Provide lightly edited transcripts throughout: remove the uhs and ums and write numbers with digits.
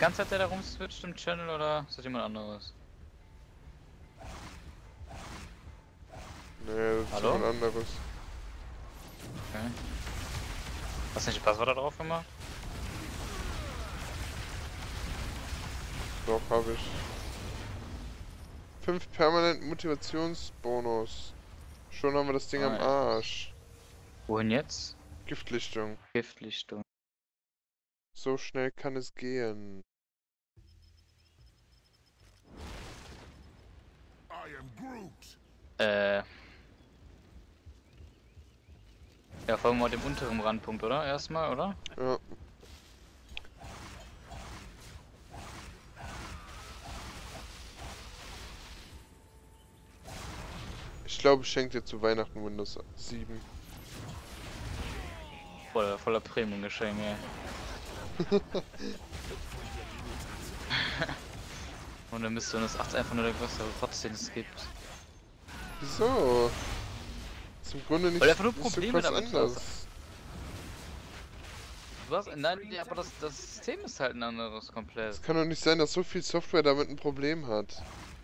ganze Zeit der da rumswitcht im Channel oder ist das jemand anderes? Nee, das ist Hallo? jemand anderes. Okay. Hast du nicht die Passwörter drauf gemacht? Doch, habe ich. 5 permanent Motivationsbonus. Schon haben wir das Ding am Nice. Arsch. Wohin jetzt? Giftlichtung. Giftlichtung. So schnell kann es gehen. Ja, folgen wir mal dem unteren Randpunkt, oder? Erstmal, oder? Ja. Ich glaube, ich schenke dir zu Weihnachten Windows 7. Voller Premium-Geschenk, ey. Und dann bist du das 8 einfach nur der größte Rotz, den es gibt. Wieso? Ist im Grunde Weil du nicht, einfach nur nicht so Probleme krass damit anders. hast. Nein, ja, aber das System ist halt ein anderes komplett. Es kann doch nicht sein, dass so viel Software damit ein Problem hat.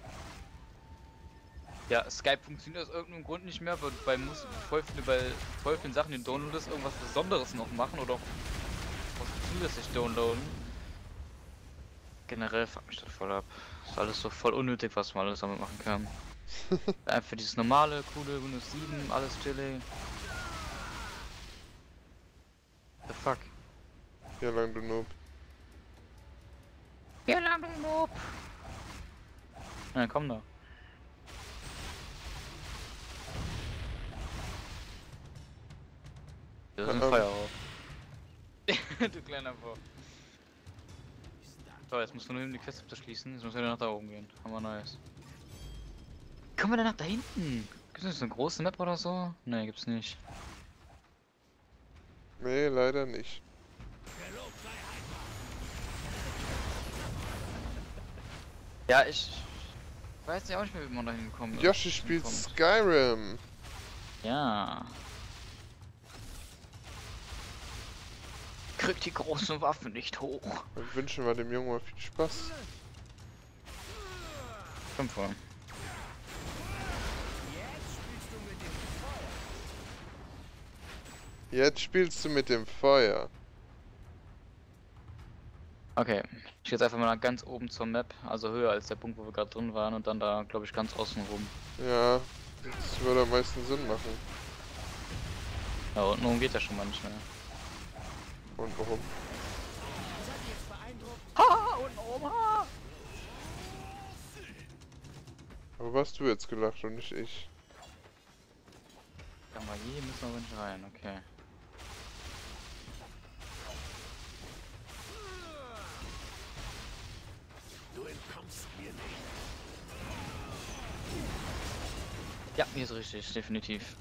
Ja, Skype funktioniert aus irgendeinem Grund nicht mehr, aber bei voll vielen Sachen, die du downloadest, irgendwas Besonderes noch machen oder auch was zusätzlich downloaden. Generell fuckt mich das voll ab. Ist alles so voll unnötig, was man alles damit machen kann. Einfach dieses normale, coole Windows 7, alles chillig. The fuck? Ja, lang du Noob. Ja, lang du Noob! Na, komm doch. Das ist ein Feuer auf. Du kleiner Bock. So, jetzt musst du nur die Quest abzuschließen. Jetzt müssen wir nach da oben gehen. Haben wir nice. Kommen wir denn nach da hinten? Gibt es nicht so eine große Map oder so? Ne, gibt's nicht. Nee, leider nicht. Ja, ich weiß ja auch nicht mehr, wie man da hinkommen ist. Yoshi spielt Skyrim. Ja. Krieg die großen Waffen nicht hoch. Dann wünschen wir dem Jungen mal viel Spaß. 5 Uhr. Jetzt spielst du mit dem Feuer. Okay, ich gehe jetzt einfach mal nach ganz oben zur Map, also höher als der Punkt, wo wir gerade drin waren und dann da, glaube ich, ganz außen rum. Ja, das würde am meisten Sinn machen. Ja, unten oben geht ja schon mal nicht mehr. Und warum? Ha, unten oben, ha! Aber was du jetzt gelacht und nicht ich. Ja, mal hier müssen wir aber nicht rein, okay. Du entkommst mir nicht. Ja, hier ist richtig, definitiv.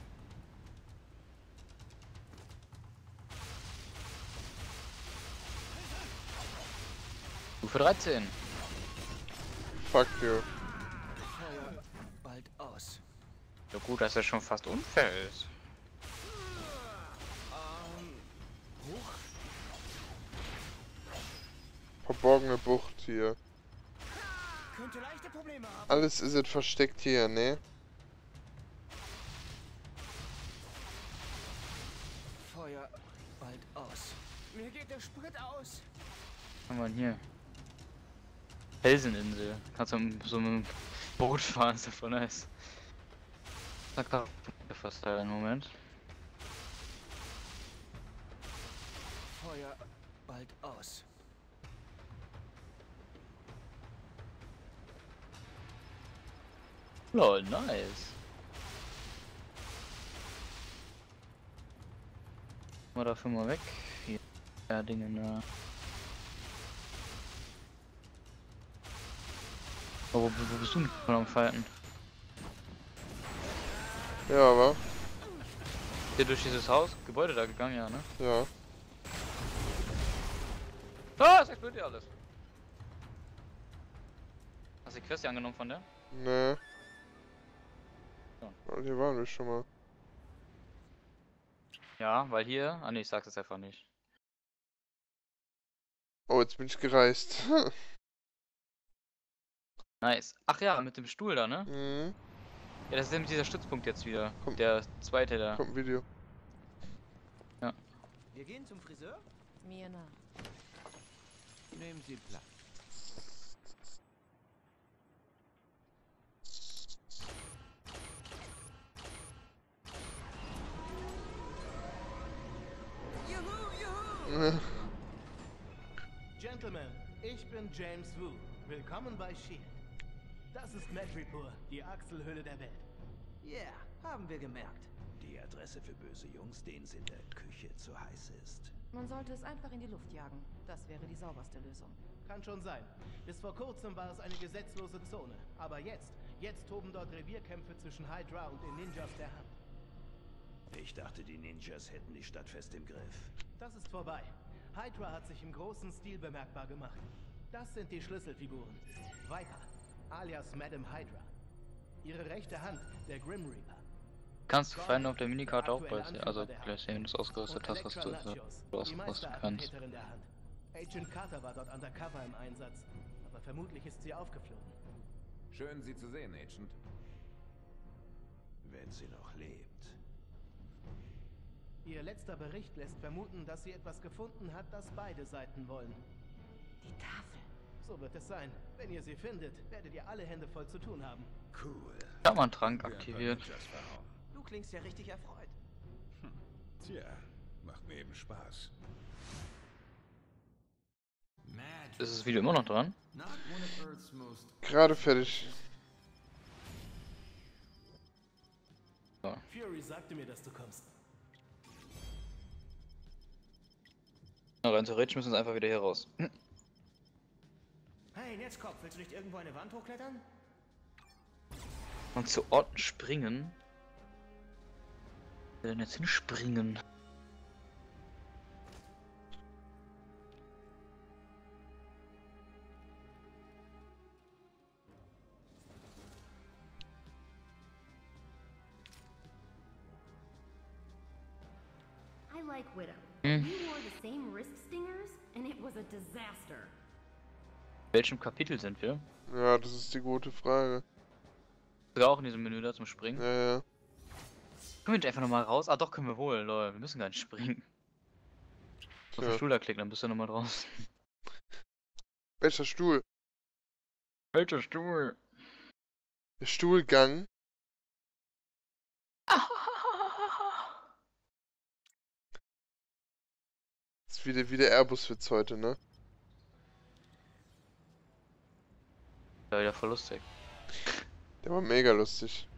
Stufe 13. Fuck you. Feuer bald aus. Ja gut, dass er schon fast unfair ist. Hoch? Verborgene Bucht hier. Könnte leichte Probleme haben. Alles ist jetzt versteckt hier, ne? Feuer bald aus. Mir geht der Sprit aus. Was haben wir denn hier? Felseninsel. Kannst du so mit dem Boot fahren, ist ja voll nice. Da kann ich fast einen Moment. Feuer bald aus. Lol, nice. Mal dafür mal weg. Hier. Ja, Dinge, ne. Oh, wo bist du denn von am Falten? Ja, aber. Hier durch dieses Haus, Gebäude da gegangen, ja, ne? Ja. Ah, es explodiert alles. Hast du die Quest hier angenommen von der? Ne. Ja. Und hier waren wir schon mal. Ja, weil hier. Ah ne, ich sag's jetzt einfach nicht. Oh, jetzt bin ich gereist. Nice. Ach ja, mit dem Stuhl da, ne? Mhm. Ja, das ist nämlich dieser Stützpunkt jetzt wieder. Kommt. Der zweite da. Kommt ein Video. Ja. Wir gehen zum Friseur? Mir nach. Nehmen Sie Platz. Juhu, juhu! Gentlemen, ich bin James Wu. Willkommen bei S.H.I.E.L.D. Das ist Madripoor, die Achselhöhle der Welt. Yeah, haben wir gemerkt. Die Adresse für böse Jungs, denen es in der Küche zu heiß ist. Man sollte es einfach in die Luft jagen. Das wäre die sauberste Lösung. Kann schon sein. Bis vor kurzem war es eine gesetzlose Zone. Aber jetzt toben dort Revierkämpfe zwischen Hydra und den Ninjas der Hand. Ich dachte, die Ninjas hätten die Stadt fest im Griff. Das ist vorbei. Hydra hat sich im großen Stil bemerkbar gemacht. Das sind die Schlüsselfiguren. Viper, alias Madame Hydra. Ihre rechte Hand, der Grim Reaper. Kannst du Feinde auf der Minikarte auch bei sehen, also gleich sehen, wenn du es ausgerüstet hast, dass du es ausrüsten kannst. Agent Carter war dort undercover im Einsatz, aber vermutlich ist sie aufgeflogen. Schön, Sie zu sehen, Agent. Wenn sie noch lebt. Ihr letzter Bericht lässt vermuten, dass sie etwas gefunden hat, das beide Seiten wollen. Die Tafel. So wird es sein. Wenn ihr sie findet, werdet ihr alle Hände voll zu tun haben. Cool. Ich hab mal einen Trank aktiviert. Du klingst ja richtig erfreut. Tja, macht mir eben Spaß. Ist das Video immer noch dran? Gerade fertig. Fury sagte mir, dass du kommst. Na, rein theoretisch müssen wir einfach wieder hier raus. Hey, Netzkopf, willst du nicht irgendwo eine Wand hochklettern? Und zu Orten springen. Wir denn jetzt hinspringen? I like Widow. Hm. We wore the same wrist stingers, and it was a disaster. In welchem Kapitel sind wir? Ja, das ist die gute Frage. Sogar auch in diesem Menü da zum Springen. Ja, ja. Können wir nicht einfach nochmal raus? Ah doch, können wir wohl, lol. Wir müssen gar nicht springen. Auf den Stuhl da klicken, dann bist du nochmal draußen. Welcher Stuhl? Welcher Stuhl? Der Stuhlgang. Das ist wie der Airbus-Witz heute, ne? Ja, wieder voll lustig. Der war mega lustig.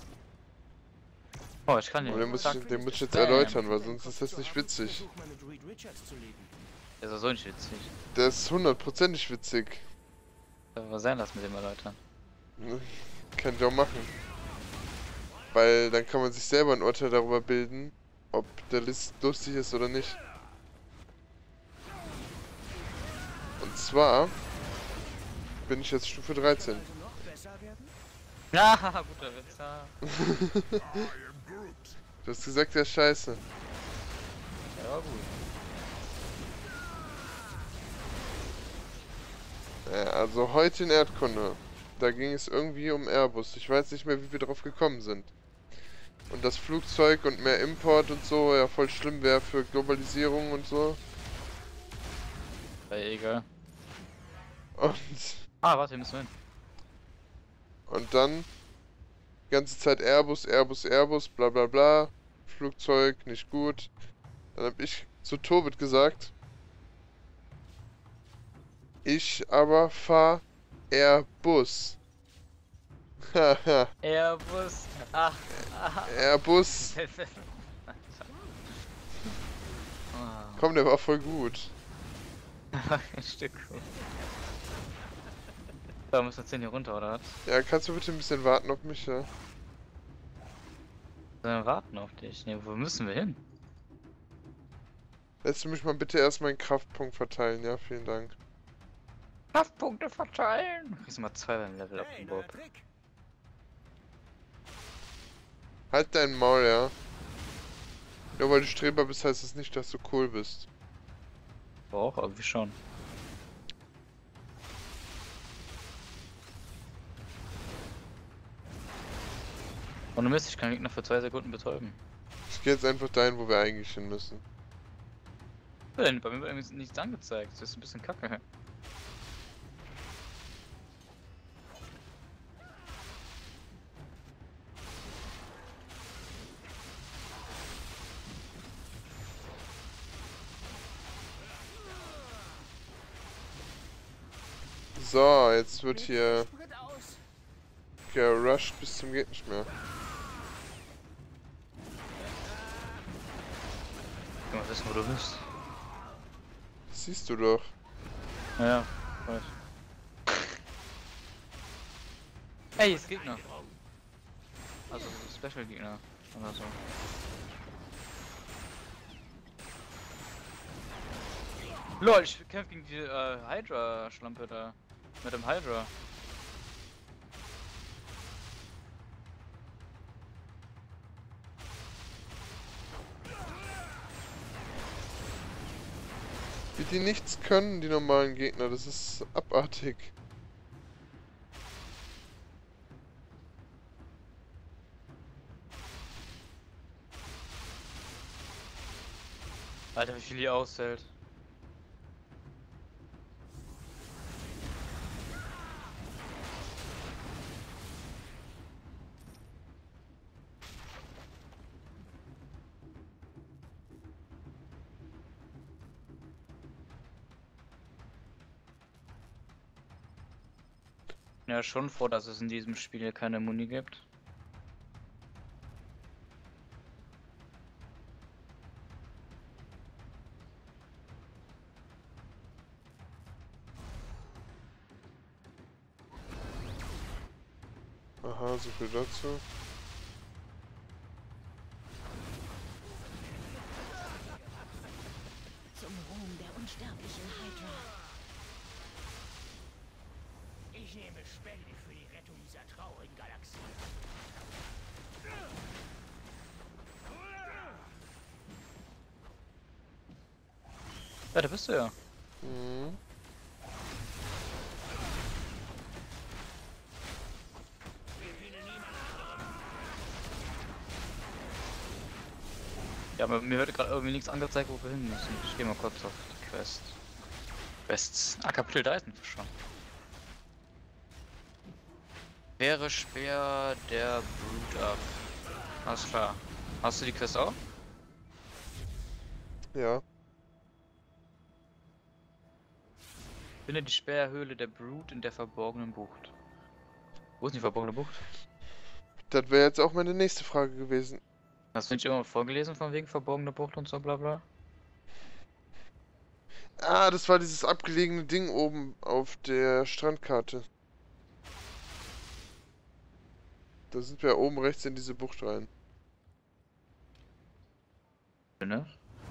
Oh, ich kann nicht. Aber den muss ich jetzt Bam. erläutern, weil sonst ist das nicht witzig. Versuch mal mit Reed Richards zu liegen. Der ist doch so nicht witzig. Der ist 100%ig witzig. Soll mal sein lassen mit dem erläutern. Kann ich auch machen. Weil dann kann man sich selber ein Urteil darüber bilden, ob der List lustig ist oder nicht. Und zwar bin ich jetzt Stufe 13. Also noch besser werden? Ja, guter Witz. Ja. Du hast gesagt, der ist scheiße. Ja, war gut. Ja, also heute in Erdkunde. Da ging es irgendwie um Airbus. Ich weiß nicht mehr, wie wir drauf gekommen sind. Und das Flugzeug und mehr Import und so ja voll schlimm wäre für Globalisierung und so. Ja, egal. Und Ah, warte, hier müssen wir hin. Und dann die ganze Zeit Airbus, Airbus, Airbus, bla bla bla. Flugzeug, nicht gut. Dann habe ich zu Tobit gesagt, ich aber fahr Airbus. Haha, Airbus. Ach, Airbus. Ah, Komm, der war voll gut. ein Stück gut. Da müssen wir jetzt hier runter, oder was? Ja, kannst du bitte ein bisschen warten auf mich, ja? Sollen wir warten auf dich? Ne, wo müssen wir hin? Lässt du mich mal bitte erstmal einen Kraftpunkt verteilen, ja? Vielen Dank. Kraftpunkte verteilen! Du kriegst mal 2 beim Level up, Hey, Bob. neuer Trick. Halt dein Maul, ja? Nur weil du Streber bist, heißt es nicht, dass du cool bist. Auch, irgendwie schon. Und du Mist, ich kann den Gegner für 2 Sekunden betäuben. Ich gehe jetzt einfach dahin, wo wir eigentlich hin müssen. Bei mir wird irgendwie nichts angezeigt. Das ist ein bisschen kacke. So, jetzt wird Mir geht hier der Sprit aus. gerusht bis zum geht nicht mehr. Ich kann mal wissen, wo du bist. Das siehst du doch. Ja, weiß. Ey, ist Gegner. Also Special-Gegner oder so. LOL, ich kämpfe gegen die Hydra-Schlampe da. Mit dem Hydra. Wie die nichts können, die normalen Gegner, das ist abartig. Alter, wie viel die aushält. Ja, schon froh, dass es in diesem Spiel keine Muni gibt. Aha, so viel dazu. Zum Ruhm der unsterblichen Hydra. Ich nehme Spende für die Rettung dieser traurigen Galaxie. Ja, da bist du ja. Mhm. Ja, aber mir wird gerade irgendwie nichts angezeigt, wo wir hin müssen. Ich gehe mal kurz auf die Quest. Quests. Ah, Kapitel 3 sind wir schon. Wäre Speer der Brute ab. Alles klar. Hast du die Quest auch? Ja. Finde die Speerhöhle der Brute in der verborgenen Bucht. Wo ist die verborgene Bucht? Das wäre jetzt auch meine nächste Frage gewesen. Hast du nicht immer vorgelesen von wegen verborgene Bucht und so bla bla? Ah, das war dieses abgelegene Ding oben auf der Strandkarte. Da sind wir oben rechts in diese Bucht rein. Ne?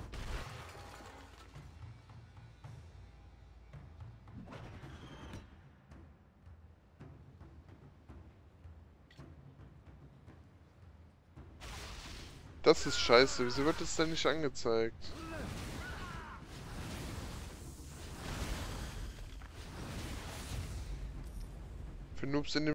Das ist scheiße. Wieso wird das denn nicht angezeigt? Für Noobs in dem